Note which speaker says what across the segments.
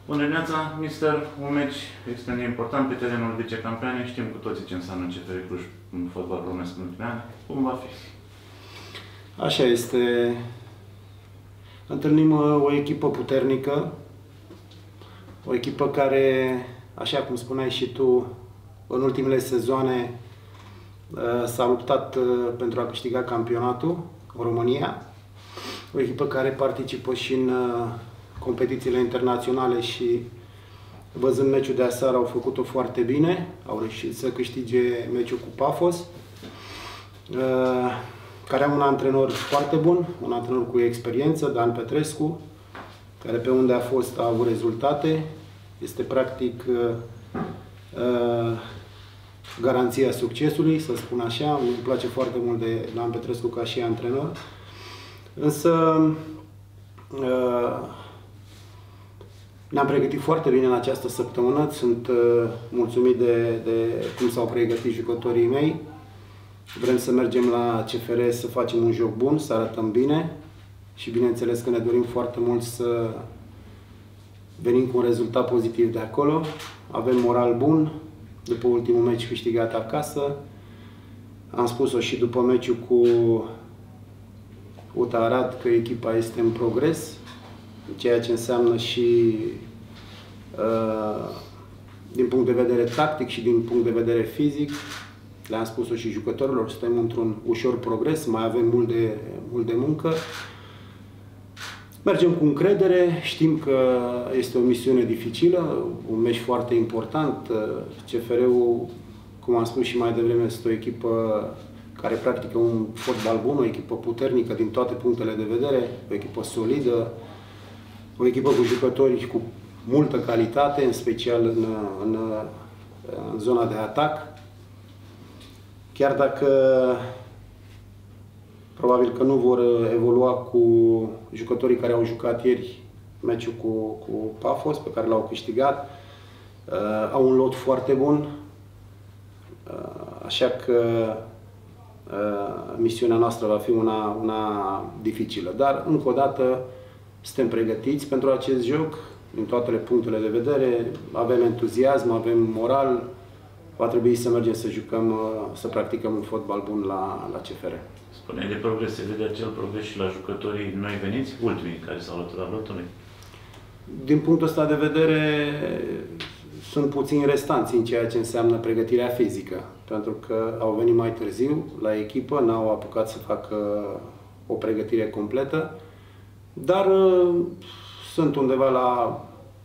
Speaker 1: Bună dimineața, mister. Un meci extrem de important pe terenul vicecampione. Știm cu toții ce înseamnă CFR Cluj în fotbal românesc în ultimii ani. Cum va fi?
Speaker 2: Așa este. Întâlnim o echipă puternică, o echipă care, așa cum spuneai și tu, în ultimele sezoane s-a luptat pentru a câștiga campionatul în România. O echipă care participă și în competițiile internaționale și, văzând meciul de aseară, au făcut-o foarte bine. Au reușit să câștige meciul cu Pafos, care are un antrenor foarte bun, un antrenor cu experiență, Dan Petrescu, care pe unde a fost a avut rezultate. Este practic garanția succesului, să spun așa. Îmi place foarte mult de Dan Petrescu ca și antrenor. Însă ne-am pregătit foarte bine în această săptămână. Sunt mulțumit de cum s-au pregătit jucătorii mei. Vrem să mergem la CFR să facem un joc bun, să arătăm bine și bineînțeles că ne dorim foarte mult să venim cu un rezultat pozitiv de acolo. Avem moral bun după ultimul meci câștigat acasă. Am spus-o și după meciul cu UTA Arad că echipa este în progres, ceea ce înseamnă și din punct de vedere tactic și din punct de vedere fizic. Le-am spus-o și jucătorilor, suntem într-un ușor progres, mai avem mult de muncă. Mergem cu încredere, știm că este o misiune dificilă, un meci foarte important. CFR-ul, cum am spus și mai devreme, este o echipă care practică un fotbal bun, o echipă puternică din toate punctele de vedere, o echipă solidă, o echipă cu jucători cu multă calitate, în special în zona de atac. Chiar dacă probabil că nu vor evolua cu jucătorii care au jucat ieri meciul cu Pafos, pe care l-au câștigat, au un lot foarte bun, așa că misiunea noastră va fi una dificilă. Dar, încă o dată, suntem pregătiți pentru acest joc, din toate punctele de vedere, avem entuziasm, avem moral, va trebui să mergem să jucăm, să practicăm un fotbal bun la CFR.
Speaker 1: Spuneai de progres, se vede acel progres și la jucătorii noi veniți, ultimii care s-au alăturat lotului?
Speaker 2: Din punctul ăsta de vedere, sunt puțini restanți în ceea ce înseamnă pregătirea fizică, pentru că au venit mai târziu la echipă, n-au apucat să facă o pregătire completă, dar sunt undeva la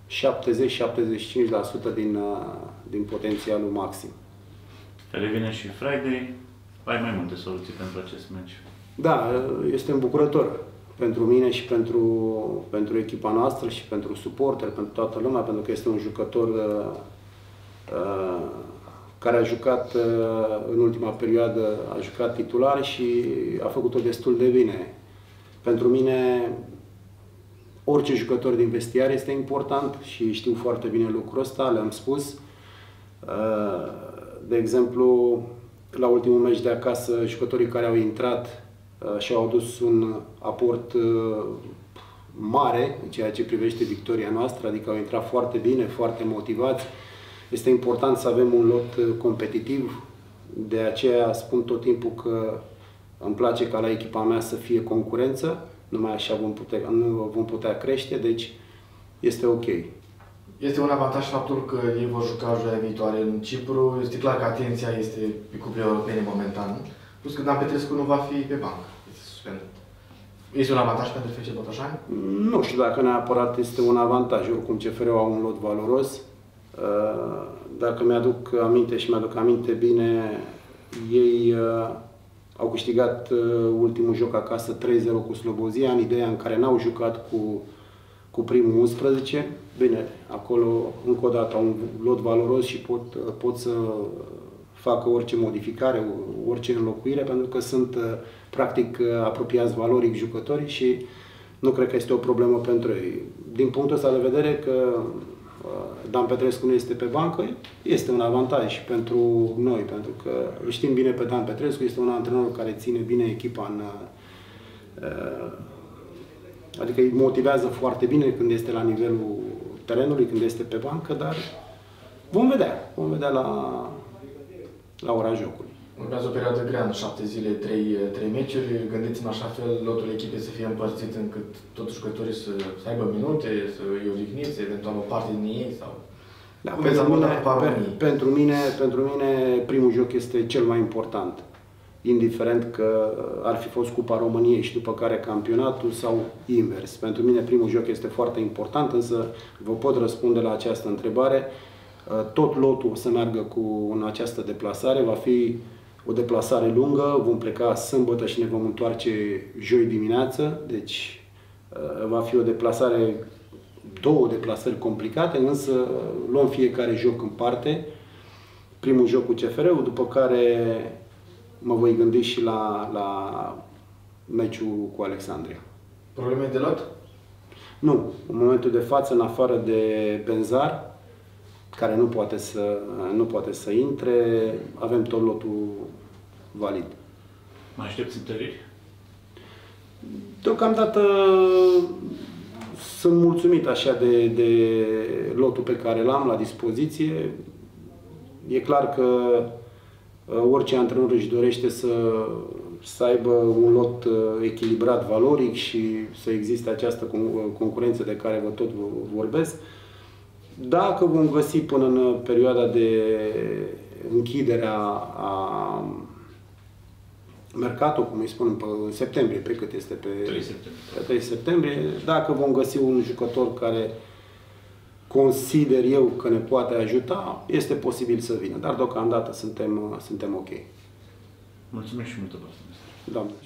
Speaker 2: 70-75% din potențialul maxim.
Speaker 1: Revine și Friday, ai mai multe soluții pentru acest meci.
Speaker 2: Da, este îmbucurător pentru mine și pentru echipa noastră și pentru suporteri, pentru toată lumea, pentru că este un jucător care a jucat în ultima perioadă, a jucat titular și a făcut-o destul de bine. Pentru mine, orice jucător din vestiar este important și știu foarte bine lucrul ăsta, le-am spus. De exemplu, la ultimul meci de acasă, jucătorii care au intrat și-au adus un aport mare în ceea ce privește victoria noastră, adică au intrat foarte bine, foarte motivați. Este important să avem un lot competitiv, de aceea spun tot timpul că îmi place ca la echipa mea să fie concurență, numai așa nu vom putea crește, deci este ok.
Speaker 3: Este un avantaj faptul că ei vor juca joia viitoare în Cipru. Este clar că atenția este pe cupele europene momentan. Plus că Dan Petrescu nu va fi pe bancă. Este suspendat. Este un avantaj pentru FC Botoșani?
Speaker 2: Nu știu dacă neapărat este un avantaj. Oricum CFR-ul au un lot valoros. Dacă mi-aduc aminte și mi-aduc aminte bine, ei au câștigat ultimul joc acasă 3-0 cu Slobozia, în ideea în care n-au jucat cu primul 11. Bine, acolo încă o dată au un lot valoros și pot să facă orice modificare, orice înlocuire, pentru că sunt practic apropiați valoric jucătorii și nu cred că este o problemă pentru ei. Din punctul ăsta de vedere că Dan Petrescu nu este pe bancă, este un avantaj și pentru noi, pentru că știm bine pe Dan Petrescu, este un antrenor care ține bine echipa adică îi motivează foarte bine când este la nivelul terenului când este pe bancă, dar vom vedea. Vom vedea la ora jocului.
Speaker 3: Urmează o perioadă grea, în 7 zile, 3 meciuri. Gândiți în așa fel lotul echipei să fie împărțit încât totuși jucătorii să aibă minute, să îi odihniți, eventual o parte din ei sau...
Speaker 2: Da, pentru mine primul joc este cel mai important. Indiferent că ar fi fost Cupa României și după care campionatul sau invers. Pentru mine primul joc este foarte important, însă vă pot răspunde la această întrebare. Tot lotul o să meargă în această deplasare, va fi o deplasare lungă, vom pleca sâmbătă și ne vom întoarce joi dimineață, deci va fi o deplasare, 2 deplasări complicate, însă luăm fiecare joc în parte. Primul joc cu CFR-ul, după care mă voi gândi și la meciul cu Alexandria.
Speaker 3: Probleme de lot?
Speaker 2: Nu. În momentul de față, în afară de Benzar, care nu poate să intre, avem tot lotul valid.
Speaker 1: Mai aștepți întăriri?
Speaker 2: Deocamdată sunt mulțumit așa de lotul pe care l-am la dispoziție. E clar că orice antrenor își dorește să aibă un lot echilibrat valoric și să existe această concurență de care vă tot vorbesc. Dacă vom găsi până în perioada de închidere a mercato, cum îi spun, în septembrie, pe cât este? Pe 3 septembrie. Dacă vom găsi un jucător care consider eu că ne poate ajuta, este posibil să vină. Dar deocamdată suntem ok.
Speaker 1: Mulțumesc și multă.
Speaker 2: Doamne.